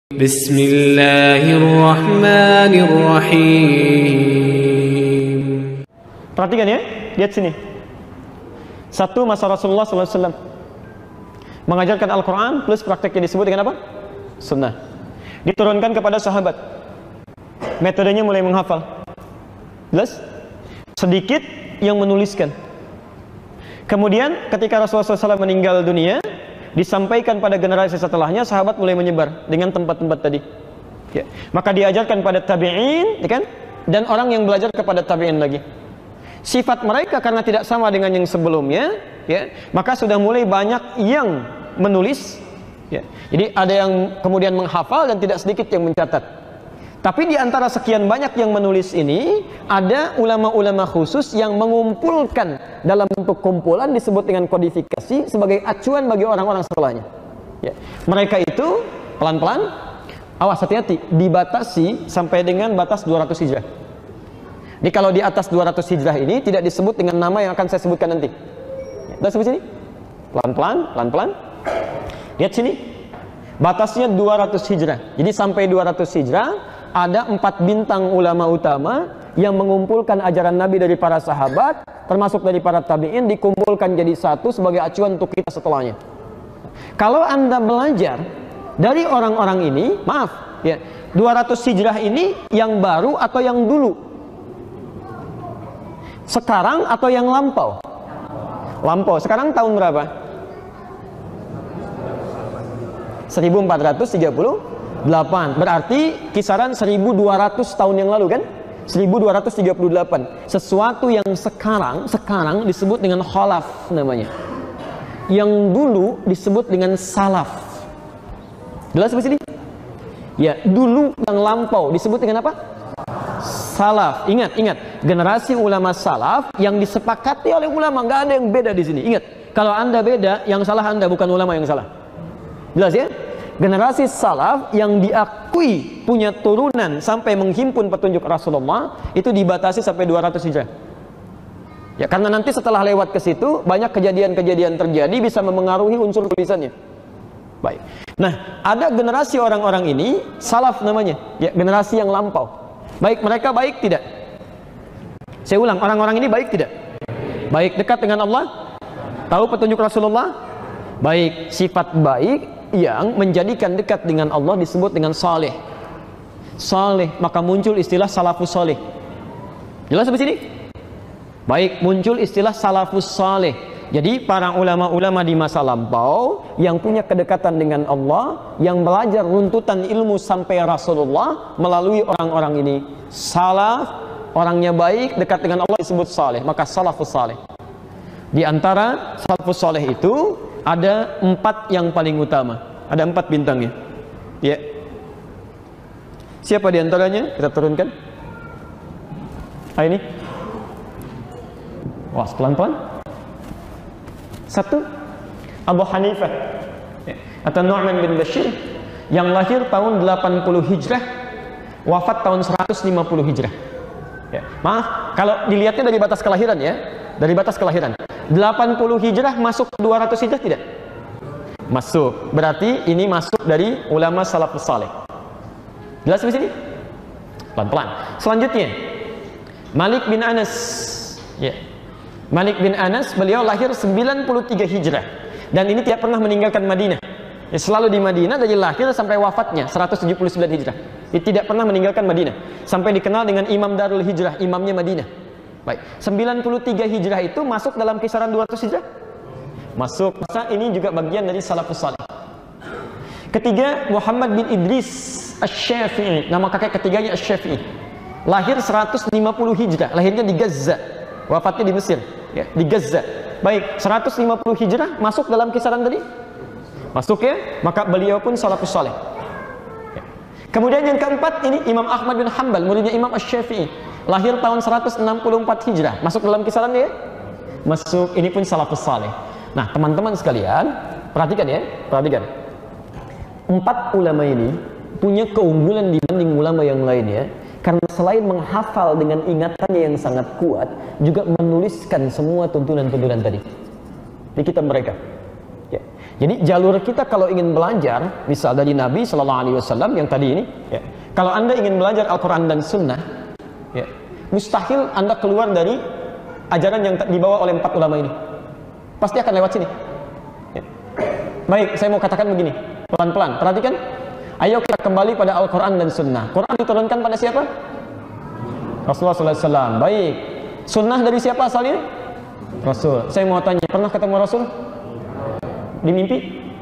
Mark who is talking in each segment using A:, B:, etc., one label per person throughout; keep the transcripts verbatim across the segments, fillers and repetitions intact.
A: Bismillahirrahmanirrahim.
B: Perhatikan ya, lihat sini. Satu, masa Rasulullah sallallahu alaihi wasallam mengajarkan Al-Quran plus prakteknya disebut dengan apa? Sunnah. Diturunkan kepada sahabat. Metodenya mulai menghafal. Jelas? Sedikit yang menuliskan. Kemudian ketika Rasulullah sallallahu alaihi wasallam meninggal dunia, disampaikan pada generasi setelahnya, sahabat mulai menyebar dengan tempat-tempat tadi. Ya. Maka diajarkan pada tabi'in, ya kan? Dan orang yang belajar kepada tabi'in lagi. Sifat mereka karena tidak sama dengan yang sebelumnya, ya, maka sudah mulai banyak yang menulis, ya. Jadi ada yang kemudian menghafal dan tidak sedikit yang mencatat. Tapi di antara sekian banyak yang menulis ini, ada ulama-ulama khusus yang mengumpulkan dalam bentuk kumpulan disebut dengan kodifikasi sebagai acuan bagi orang-orang setelahnya. Ya. Mereka itu pelan-pelan, awas hati-hati, dibatasi sampai dengan batas dua ratus hijrah. Jadi kalau di atas dua ratus hijrah ini tidak disebut dengan nama yang akan saya sebutkan nanti. Kita sebut sini. Pelan-pelan, pelan-pelan. Lihat sini. Batasnya dua ratus hijrah. Jadi sampai dua ratus hijrah ada empat bintang ulama utama yang mengumpulkan ajaran Nabi dari para sahabat, termasuk dari para tabi'in, dikumpulkan jadi satu sebagai acuan untuk kita setelahnya. Kalau Anda belajar dari orang-orang ini, maaf, ya, dua ratus hijrah ini yang baru atau yang dulu? Sekarang atau yang lampau? Lampau. Sekarang tahun berapa? seribu empat ratus tiga puluh delapan. Berarti kisaran seribu dua ratus tahun yang lalu kan? seribu dua ratus tiga puluh delapan. Sesuatu yang sekarang sekarang disebut dengan khalaf namanya. Yang dulu disebut dengan salaf. Jelas di sini? Ya, dulu yang lampau disebut dengan apa? Salaf. Ingat, ingat, generasi ulama salaf yang disepakati oleh ulama, nggak ada yang beda di sini. Ingat, kalau Anda beda, yang salah Anda, bukan ulama yang salah. Jelas ya? Generasi salaf yang diakui punya turunan sampai menghimpun petunjuk Rasulullah itu dibatasi sampai dua ratus hijrah. Ya, karena nanti setelah lewat ke situ banyak kejadian-kejadian terjadi bisa memengaruhi unsur tulisannya. Baik. Nah, ada generasi orang-orang ini salaf namanya, ya, generasi yang lampau. Baik, mereka baik tidak? Saya ulang, orang-orang ini baik tidak? Baik, dekat dengan Allah? Tahu petunjuk Rasulullah? Baik, sifat baik yang menjadikan dekat dengan Allah disebut dengan saleh. Saleh, maka muncul istilah salafus saleh. Jelas sampai sini? Baik, muncul istilah salafus saleh. Jadi para ulama-ulama di masa lampau yang punya kedekatan dengan Allah, yang belajar runtutan ilmu sampai Rasulullah melalui orang-orang ini. Salaf, orangnya baik, dekat dengan Allah disebut saleh, maka salafus saleh. Di antara salafus saleh itu ada empat yang paling utama. Ada empat bintangnya. Ya. Siapa di antaranya? Kita turunkan. Ah, ini. Wah, pelan-pelan. Satu, Abu Hanifah, ya, atau Nu'man bin Bashir, yang lahir tahun delapan puluh hijrah, wafat tahun seratus lima puluh hijrah. Ya, maaf, kalau dilihatnya dari batas kelahiran ya, dari batas kelahiran. delapan puluh hijrah masuk dua ratus hijrah tidak? Masuk. Berarti ini masuk dari ulama salafus saleh. Jelas di sini? Pelan-pelan. Selanjutnya, Malik bin Anas. Ya. Malik bin Anas, beliau lahir sembilan puluh tiga hijrah dan ini tidak pernah meninggalkan Madinah. Ya, selalu di Madinah dari lahir sampai wafatnya seratus tujuh puluh sembilan hijrah. Dia tidak pernah meninggalkan Madinah sampai dikenal dengan Imam Darul Hijrah, imamnya Madinah. Baik, sembilan puluh tiga hijrah itu masuk dalam kisaran dua ratus hijrah? Masuk. Masa ini juga bagian dari salafus saleh. Ketiga, Muhammad bin Idris Asy-Syafi'i, nama kakek ketiganya Asy-Syafi'i. Lahir seratus lima puluh hijrah, lahirnya di Gaza, wafatnya di Mesir. Ya, di Gaza. Baik, seratus lima puluh hijrah masuk dalam kisaran tadi? Masuk ya, maka beliau pun salafus saleh. Ya. Kemudian yang keempat ini Imam Ahmad bin Hanbal, muridnya Imam Asy-Syafi'i. Lahir tahun seratus enam puluh empat hijrah. Masuk dalam kisaran ya? Masuk, ini pun salafus saleh. Nah, teman-teman sekalian, perhatikan ya, perhatikan. Empat ulama ini punya keunggulan dibanding ulama yang lainnya. Karena selain menghafal dengan ingatannya yang sangat kuat, juga menuliskan semua tuntunan-tuntunan tadi di kitab mereka. Ya. Jadi jalur kita kalau ingin belajar, misal dari Nabi Shallallahu Alaihi Wasallam yang tadi ini, ya, kalau anda ingin belajar Al-Quran dan Sunnah, ya, mustahil anda keluar dari ajaran yang dibawa oleh empat ulama ini. Pasti akan lewat sini. Ya. Baik, saya mau katakan begini, pelan-pelan. Perhatikan. Ayo kita kembali pada Al-Quran dan Sunnah. Quran diturunkan pada siapa? Rasulullah Sallallahu Alaihi Wasallam. Baik. Sunnah dari siapa asalnya? Rasul. Saya mau tanya, pernah ketemu Rasul? Di mimpi?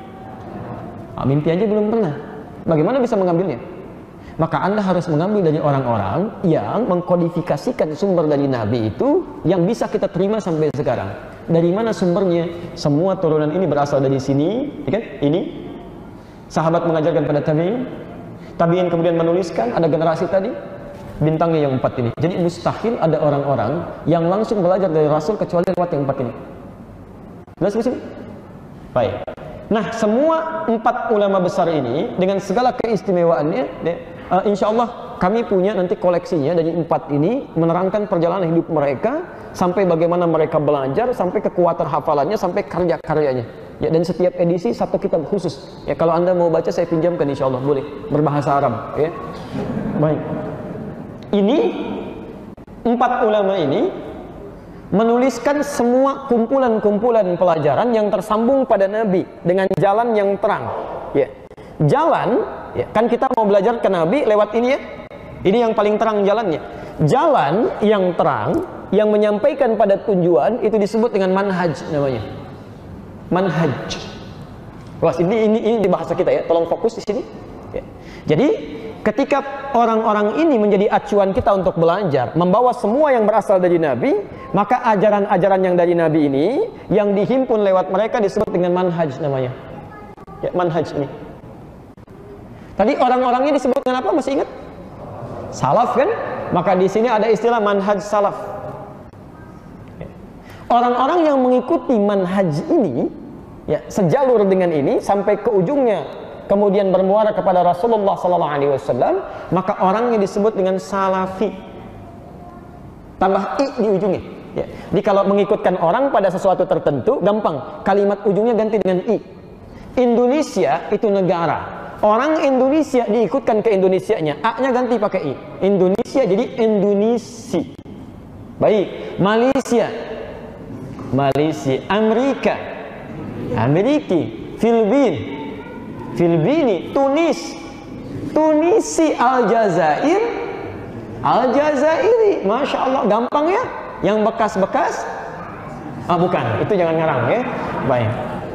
B: Ah, mimpi aja belum pernah. Bagaimana bisa mengambilnya? Maka anda harus mengambil dari orang-orang yang mengkodifikasikan sumber dari Nabi itu yang bisa kita terima sampai sekarang. Dari mana sumbernya? Semua turunan ini berasal dari sini, ya kan? Ini sahabat mengajarkan pada tabi'in, tabi'in kemudian menuliskan, ada generasi tadi, bintangnya yang empat ini. Jadi mustahil ada orang-orang yang langsung belajar dari Rasul kecuali lewat yang empat ini. Jelas di sini? Baik. Nah, semua empat ulama besar ini dengan segala keistimewaannya, uh, insya Allah kami punya nanti koleksinya dari empat ini, menerangkan perjalanan hidup mereka sampai bagaimana mereka belajar, sampai kekuatan hafalannya, sampai karya-karyanya. Ya, dan setiap edisi satu kitab khusus. Ya, kalau anda mau baca saya pinjamkan, insya Allah boleh berbahasa Arab. Ya. Baik. Ini empat ulama ini menuliskan semua kumpulan-kumpulan pelajaran yang tersambung pada Nabi dengan jalan yang terang. Ya. Jalan, ya, kan kita mau belajar ke Nabi lewat ini ya. Ini yang paling terang jalannya. Jalan yang terang yang menyampaikan pada tujuan itu disebut dengan manhaj namanya. Manhaj. Wah, ini ini ini di bahasa kita ya. Tolong fokus di sini. Ya. Jadi ketika orang-orang ini menjadi acuan kita untuk belajar, membawa semua yang berasal dari Nabi, maka ajaran-ajaran yang dari Nabi ini, yang dihimpun lewat mereka disebut dengan manhaj namanya. Ya, manhaj ini. Tadi orang-orang ini disebut dengan apa? Masih ingat? Salaf kan? Maka di sini ada istilah manhaj salaf. Orang-orang yang mengikuti manhaj ini, ya, sejalur dengan ini sampai ke ujungnya, kemudian bermuara kepada Rasulullah Sallallahu Alaihi Wasallam, maka orangnya disebut dengan salafi. Tambah i di ujungnya. Ya. Jadi kalau mengikutkan orang pada sesuatu tertentu, gampang. Kalimat ujungnya ganti dengan i. Indonesia itu negara. Orang Indonesia diikutkan ke Indonesianya, a-nya ganti pakai i. Indonesia jadi Indonesia. Baik. Malaysia, Malaysia. Amerika, Ameriki. Filipina, Filipini. Tunis, Tunisi. Aljazair, Aljazairi. Masya Allah, gampang ya. Yang bekas-bekas, ah bukan, itu jangan ngarang ya. Baik.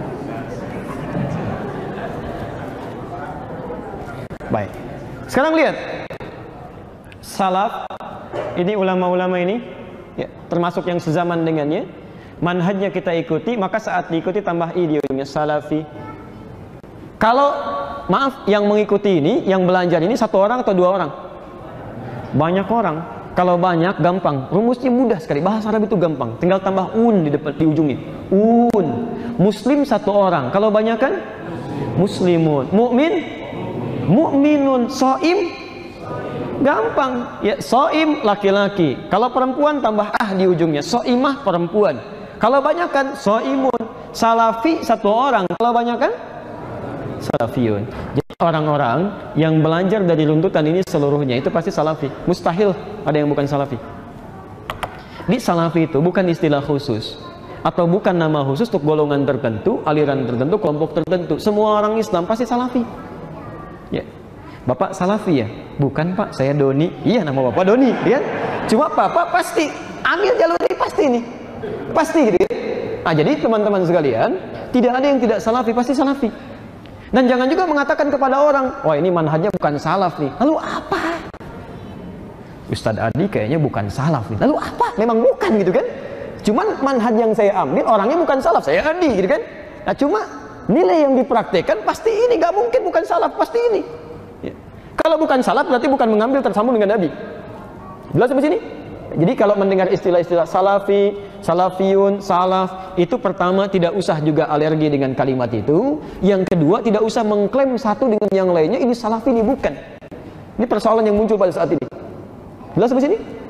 B: Baik. Sekarang lihat, salaf ini ulama-ulama ini, ya, termasuk yang sezaman dengannya, manhajnya kita ikuti, maka saat diikuti tambah i di ujungnya, salafi. Kalau maaf, yang mengikuti ini, yang belajar ini satu orang atau dua orang? Banyak orang. Kalau banyak, gampang. Rumusnya mudah sekali. Bahasa Arab itu gampang. Tinggal tambah un di depan, di ujungnya. Un. Muslim satu orang. Kalau banyak kan? Muslimun. Mukmin? Mukminun. Soim? Gampang. Ya, soim laki-laki. Kalau perempuan tambah ah di ujungnya. Soimah perempuan. Kalau banyak kan? Soimun. Salafi satu orang. Kalau banyak kan? Salafiyun. Jadi orang-orang yang belajar dari runtutan ini seluruhnya itu pasti salafi. Mustahil ada yang bukan salafi. Di salafi itu bukan istilah khusus atau bukan nama khusus untuk golongan tertentu, aliran tertentu, kelompok tertentu. Semua orang Islam pasti salafi. Ya. Bapak salafi ya? Bukan Pak, saya Doni. Iya, nama Bapak Doni, ya. Cuma Bapak pasti ambil jalur ini pasti ini. Pasti gitu ya. Nah, jadi teman-teman sekalian, tidak ada yang tidak salafi, pasti salafi. Dan jangan juga mengatakan kepada orang, wah ini manhajnya bukan salaf nih. Lalu apa? Ustadz Adi kayaknya bukan salaf nih. Lalu apa? Memang bukan gitu kan? Cuman manhaj yang saya ambil, orangnya bukan salaf, saya Adi gitu kan? Nah cuma nilai yang dipraktekkan pasti ini, gak mungkin bukan salaf, pasti ini. Ya. Kalau bukan salaf berarti bukan mengambil tersambung dengan Nabi. Jelas sampai sini? Jadi kalau mendengar istilah-istilah salafi, salafiyun, salaf, itu pertama tidak usah juga alergi dengan kalimat itu. Yang kedua tidak usah mengklaim satu dengan yang lainnya ini salafi, ini bukan. Ini persoalan yang muncul pada saat ini. Jelas sampai sini?